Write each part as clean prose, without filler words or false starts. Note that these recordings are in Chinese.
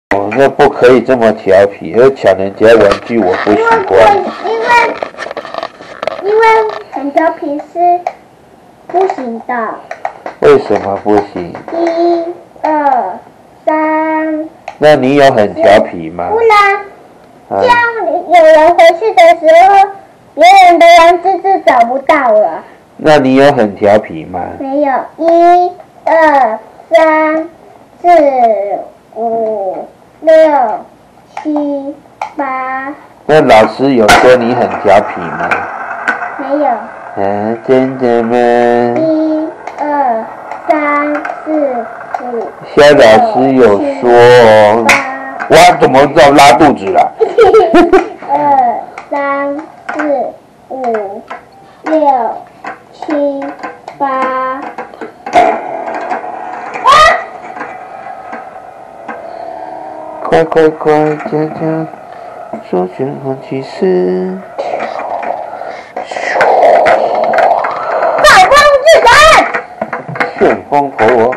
哦，那不可以这么调皮，而抢人家玩具我不喜欢。 因为很调皮是不行的。 为什么不行 ？1、2、3。 那你有很调皮吗？ 不然，这样有人回去的时候，别人的玩具就找不到了。 那你有很调皮吗？ 没有。1、2、3、4、5、6、7、8。 那老师有说你很调皮吗？ 没有。 啊，真的吗 ？1、2、3、4、5。 肖老师有说哦。哇，怎么到拉肚子了 ？2、3、4、5、6、7、8。 快快快，佳佳，说旋风骑士。 快攻自斩！ 旋风陀螺。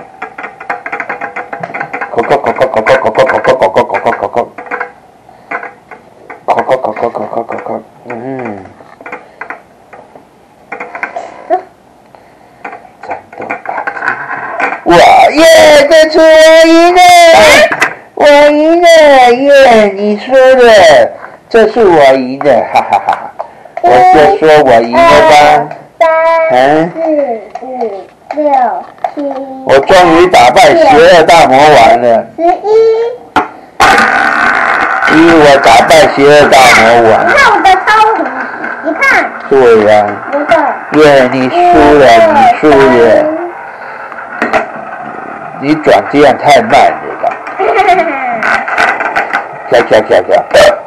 战斗吧！哇耶！这次我赢了！我赢了耶！你说的，这是我赢的，哈哈哈哈！我就说我赢了吧。 3、4、5、6、7。 我终于打败邪恶大魔王了。我打败邪恶大魔王。 你看我的超红，你看。 对呀。 我的。 耶，你输了，你输了。你转这样太慢了吧？跳跳跳跳。